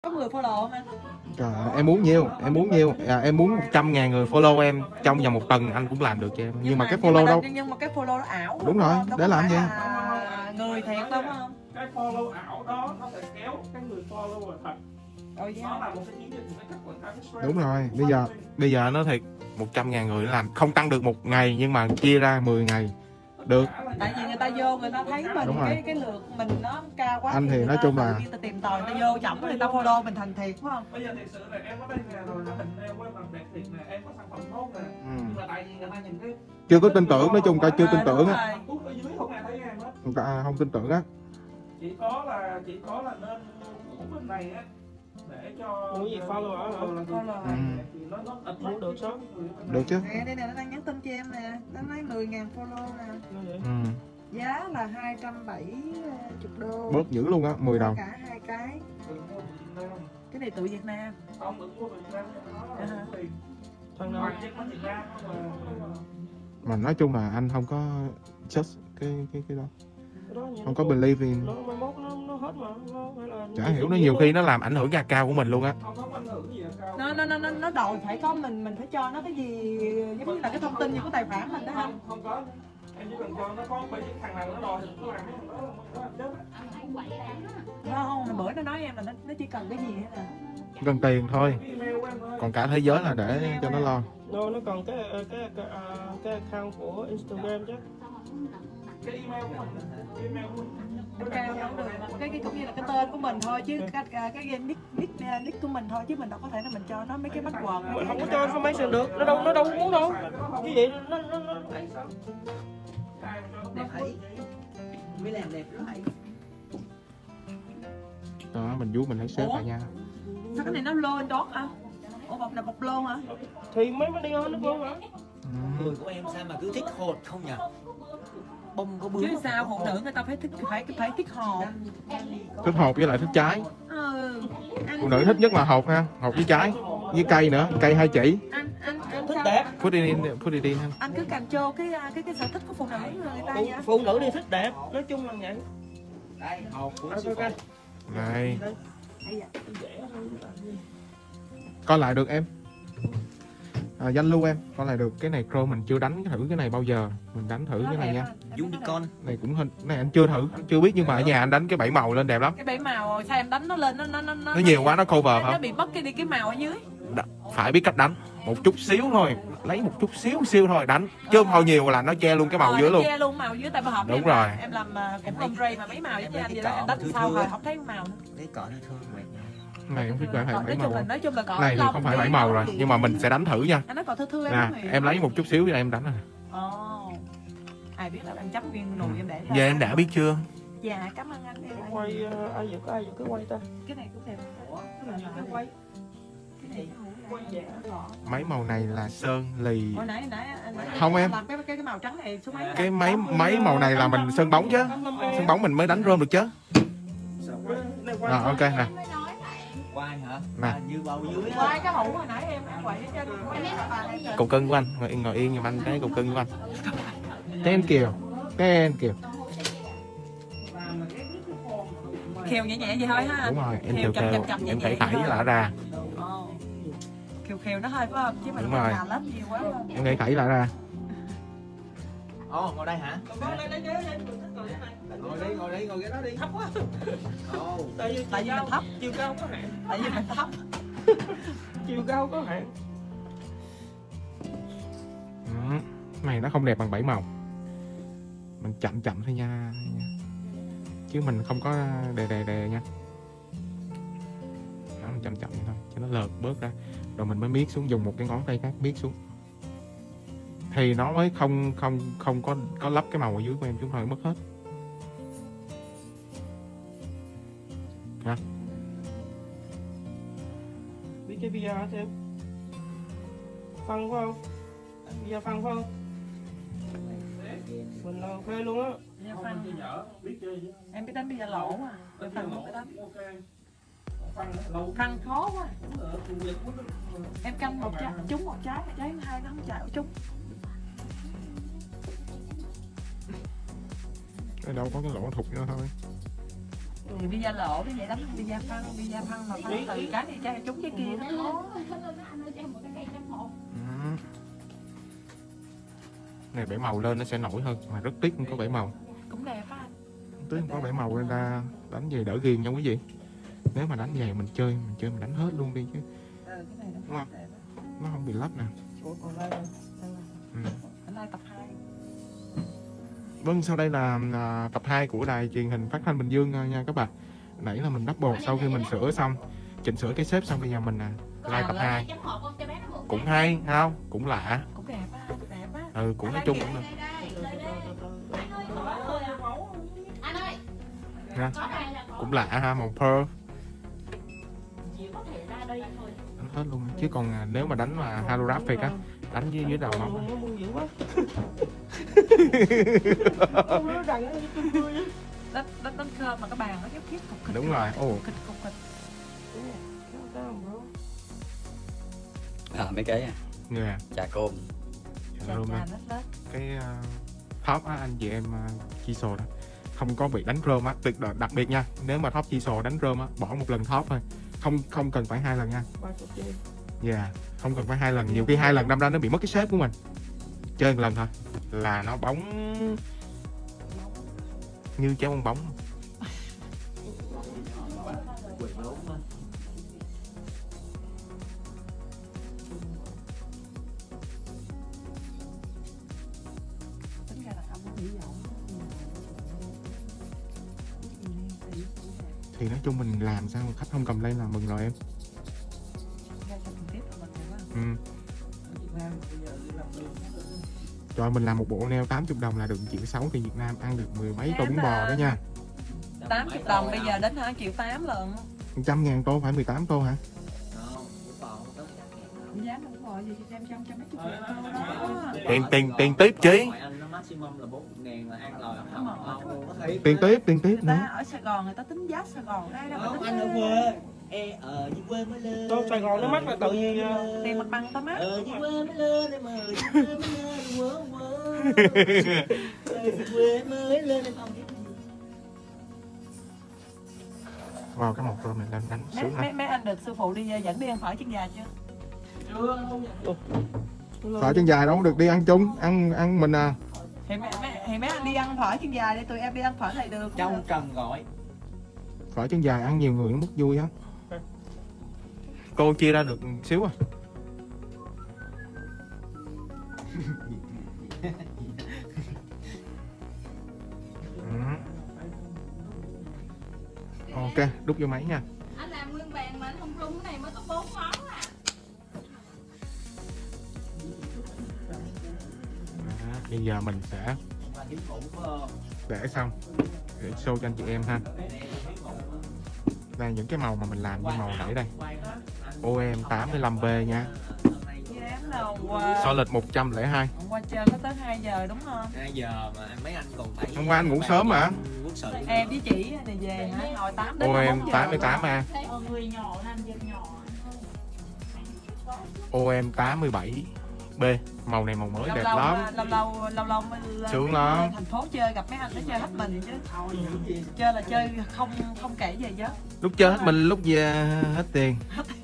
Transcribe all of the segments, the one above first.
Có người follow không anh? Trời ơi, em muốn nhiêu? Em muốn nhiêu? Em muốn 100.000 người follow em trong vòng 1 tuần anh cũng làm được cho em. Nhưng mà cái follow đâu? Nhưng mà cái follow nó ảo. Đúng rồi, để làm gì? Người thiệt đúng không? Cái follow ảo đó nó sẽ kéo cái người follow là thật. Nó là một cái chiến dịch, một cái cách quảng cáo straight. Đúng rồi, bây giờ nó thiệt 100.000 người nó làm không tăng được một ngày nhưng mà chia ra 10 ngày được. Tại vì người ta vô người ta thấy mình cái lượt mình nó cao quá. Anh thì nói chung là người ta tìm tòi, người ta vô chậm người ta follow mình thành thiệt phải không? Bây giờ thiệt sự là em có đây nè, rồi là hình em quay bằng đẹp thiệt nè, em có sản phẩm tốt nè. Nhưng mà tại vì người ta nhìn cái chưa có tin tưởng, nói chung ta chưa tin tưởng á. ở dưới không ai thấy em hết. Người ta không tin tưởng á. Chỉ có là nên của bên này á để cho muốn gì follow ở thì nó muốn được số được chứ. Đây nè, nó đang nhắn tin cho em nè, nó nói 10.000 follow nè. Giá là 270 đô. Bớt dữ luôn á, 10 đồng. Cả hai cái. Cái này tự Việt Nam. Không, đừng mua Việt Nam. Thằng nào mà nói chung là anh không có trust cái đó. Không có believe in. Nó hết mà. Chả hiểu, nó nhiều khi nó làm ảnh hưởng giá cao của mình luôn á. Nó đòi phải có mình phải cho nó cái gì giống như là cái thông tin như của tài khoản mình đó không? Không có. Em chỉ cần cho nó có mấy cái thằng nào nó đòi thì nó làm cái thằng đó nó làm chết. Không, bữa nó nói em là nó chỉ cần cái gì hết à. Cần tiền thôi. Còn cả thế giới là để cho nó lo. Nó còn cái account của Instagram chứ. Cái email của mình, email của mình. Cao đâu được, cái cũng như là cái tên của mình thôi chứ cái nick của mình thôi chứ mình đâu có thể là mình cho nó mấy cái password. Mình không có cho information được, nó đâu muốn đâu. Cái gì nó đẹp ấy. Mới làm đẹp lắm ấy. Đó, mình vuốt mình thấy xếp lại nha. Sao cái này nó lôi đót à? Ủa bọc là bọc lô hả? Thì mấy đi nó vô hả? Người của em sao mà cứ thích hột không nhỉ? Bông có bướm. Chứ sao phụ nữ người ta phải thích hột. Thích hột với lại thích trái. Anh Phụ nữ thích nhất là hột ha, hột với trái, với cây nữa, cây 2 chỉ. Anh thích đẹp. Put it in ha. Anh cứ càng trô cái sở thích của phụ nữ người ta vậy. Phụ nữ thì thích đẹp, nói chung là vậy. Đây, hột của Này. Coi lại được em. Danh lưu em, coi lại được. Cái này Chrome mình chưa đánh thử cái này bao giờ. Mình đánh thử cái này nha. Unicorn. Này cũng hình, này anh chưa thử, anh chưa biết nhưng mà ở nhà anh đánh cái 7 màu lên đẹp lắm. Cái 7 màu sao em đánh nó lên nó nhiều quá nó cover nó không? bị mất cái màu ở dưới. Phải biết cách đánh, một chút xíu thôi, lấy một chút xíu thôi đánh, chứ không thôi nhiều là nó che luôn cái màu dưới luôn. Che luôn màu dưới tại hợp. Đúng rồi. Em làm cũng lông ray mà mấy màu giống như anh vậy đó, em đánh sao rồi không thấy màu nữa. Cái cỏ nó thương mệt. Này không biết phải 7 màu. Nói chung là cỏ này thì không phải 7 màu rồi, nhưng mà mình sẽ đánh thử nha. Anh nói cỏ thưa em lấy một chút xíu cho em đánh rồi. Ai biết là anh chấm viên nồi em để. Giờ em đã biết chưa? Dạ cảm ơn anh. Quay ai vừa cứ quay ta. Cái này cũng đẹp. Cái quay. Cái này quay dạ. Mấy màu này là sơn lì. Hồi nãy không em. Làm cái màu trắng này số mấy? Cái mấy màu này là mình sơn bóng chứ. Sơn bóng mình mới đánh rôm được chứ. Rồi ok nè. Quay hả? Nè. Như bầu dưới. Quay cái hũ hồi nãy em quậy cho Cục cưng của anh, ngồi yên giùm anh cái cục cưng của anh. Thank you. Khều nhẹ nhẹ vậy thôi ha. Đúng rồi, em khều em khẩy lại ra. Khều nó hơi phải không? Chứ mình làm lắm nhiều quá không? Em khẩy lại ra. Ngồi đây hả? Ngồi đây, ngồi cái đó đi. Thấp quá. Tại vì mình thấp, chiều cao có hạn. Tại vì mình thấp. Chiều cao có hạn. Này nó không đẹp bằng 7 màu. Mình chậm thôi nha. Chứ mình không có đè nha. Đó, mình chậm vậy thôi cho nó lợt bớt ra. Rồi mình mới miết xuống, dùng một cái ngón tay khác miết xuống. Thì nó mới không có lấp cái màu ở dưới của em, chúng thôi mất hết. Hả? Biết cái VR xem. Phân phải không? VR phân phải không? Mình là phê luôn á. Em biết đánh bây giờ lỗ mà. Phân không biết đánh. Phân khó quá. Em canh một trái, trúng một trái hai nó không chạy trúng. Cái đâu có cái lỗ thục nữa thôi. Thì bida lỗ cái vậy đánh bida phân mà phân từ cái này trái trúng cái kia đó. Này bể màu lên nó sẽ nổi hơn, mà rất tiếc không có bể màu. Cũng đẹp á anh. Tiếc không có bể màu nên ra đánh về đỡ ghiền nha quý vị. Nếu mà đánh về mình chơi mình đánh hết luôn đi chứ. Cái này nó đúng không? đẹp. Nó không bị lắp nè. Anh đây tập 2. Vâng, sau đây là tập 2 của đài truyền hình phát thanh Bình Dương nha các bạn. Nãy là mình double sau khi mình sửa xong, chỉnh sửa cái xếp xong, bây giờ mình like tập 2. Cũng hay, không? Cũng lạ. Cũng đẹp á, đẹp á. Ừ, cũng nói chung cũng được. Nha. Cũng lạ ha, màu pearl. Đánh hết luôn. Chứ còn nếu mà đánh mà holographic á, đánh dưới đầu móng. Đánh khơm mà cái bàn nó giống kiếp cục kịch. Đúng rồi. Ồ. Kịch cục kịch. Mấy cái Nè. trà cơm. Trà cơm đó. Cái top á, anh chị em chi sồ đó không có bị đánh rơm á, tuyệt đối đặc biệt nha. Nếu mà top chi sồ đánh rơm á, bỏ một lần top thôi, không cần phải 2 lần nha. Dạ, không cần phải 2 lần, nhiều khi 2 lần đâm ra nó bị mất cái shape của mình. Chơi một lần thôi là nó bóng như trái bong bóng. Thì nói chung mình làm sao khách không cầm lên là mừng rồi em. Rồi mình làm một bộ nail 80 đồng là được 1,6 triệu tiền Việt Nam, ăn được mười mấy tô bún bò đó nha. 80 đồng bây giờ đến 2,8 triệu lần. 100.000 tô phải 18 tô hả? Giá bún bò gì cho em trăm mấy chục ngàn tô đó. Tiền tiếp chứ. Tiền tiếp Người ta ở Sài Gòn người ta tính giá Sài Gòn đây đâu mà tính. Anh ở quê. Dưới quê mới lên. Đâu Sài Gòn nó mắc là tự nhiên tiền mặt bằng tao mắc. Dưới quê mới lên em ơi, dưới quê mới lên, dưới quê mới lên em không. Wow, cái một tô mình lên đánh xuống ha. Mấy anh được sư phụ đi dẫn đi ăn phở chân dài chưa? Phở chân dài đâu có được đi ăn chung, ăn mình à. Thì mấy anh đi ăn phở chân dài đi, tụi em đi ăn phở này được. Trong Trần gọi. Phở chân dài ăn nhiều người nó mất vui á. Cô chia ra được xíu à. Ok, đút vô máy nha. Anh làm nguyên bàn mà anh không rung, cái này mới có 4 món à. Bây giờ mình sẽ để xong để show cho anh chị em ha. Đây những cái màu mà mình làm như màu nãy đây, OM 85B nha. So lịch 102. Hôm qua chơi có tới 2 giờ đúng không? 2 giờ mà mấy anh còn phải. Hôm qua anh ngủ sớm mà. Em với chị này về hả? Ngồi 8 đến 4 OM 88 a. Người nhỏ làm việc nhỏ. OM 87B. Màu này màu mới đẹp lắm. Lâu lâu mới sướng lắm. Thành phố chơi gặp mấy anh nó chơi hết mình chứ. Chơi là chơi không kể về chứ. Lúc chơi hết mình, lúc về hết tiền.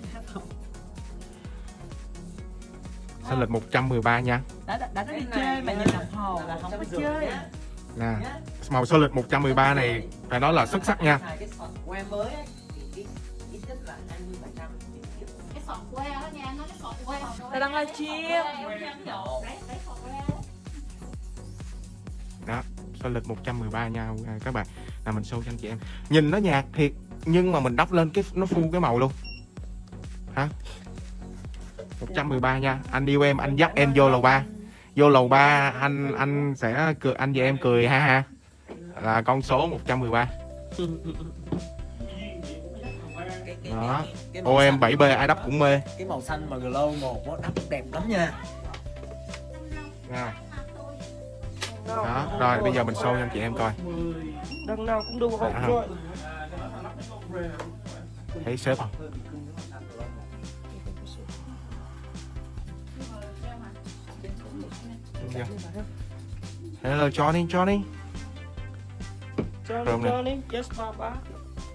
Sao lịch 113 nha. Đã đi chơi mà nhìn đồng hồ là không có chơi. Nè, màu số lịch 113 này phải nói là xuất sắc nha. Cái sọt que đó nha, nó cái sọt que. Tôi đang livestream. Đó, số lịch 113 nha các bạn. Là mình show cho anh chị em. Nhìn nó nhạt thiệt nhưng mà mình đắp lên cái nó full cái màu luôn. Hả? 113 nha. Anh yêu em, anh dắt em vô lầu 3. Vô lầu 3 anh sẽ cười, anh và em cười ha ha. Là con số 113. Đó. OM 7B ai đắp cũng mê. Cái màu xanh mà glow một nó đắp đẹp lắm nha. Đó, rồi bây giờ mình show cho anh chị em coi. Đằng nào cũng đủ hộp rồi. Thấy xếp không? Yeah. Hello Johnny. Johnny, yes papa.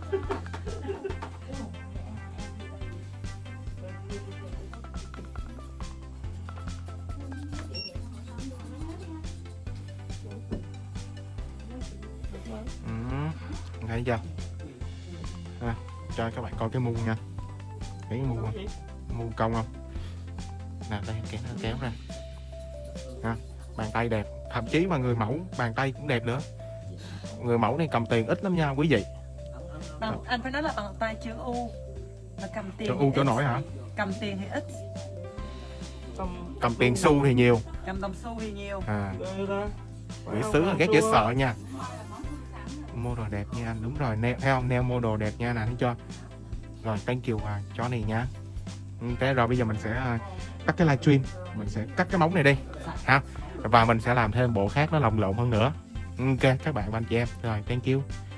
Thấy chưa? Cho các bạn coi cái muông nha. Thấy cái muông không? Muông cong không? Nè đây kéo ra. Bàn tay đẹp, thậm chí mà người mẫu bàn tay cũng đẹp nữa. Người mẫu này cầm tiền ít lắm nha quý vị. Anh phải nói là bàn tay chữ U, mà cầm tiền Chữ U chỗ nổi hả? Cầm tiền thì ít, cầm tiền xu thì nhiều, cầm đồng xu thì nhiều. Quỷ sứ là ghét dễ sợ nha. Mua đồ đẹp nha anh, đúng rồi, thấy không? Neo mua đồ đẹp nha nè, thấy chưa? Rồi thank you chó này nha. Thế rồi bây giờ mình sẽ cắt cái livestream, mình sẽ cắt cái móng này đi ha, và mình sẽ làm thêm bộ khác nó lồng lộn hơn nữa. Ok các bạn và anh chị em, rồi thank you.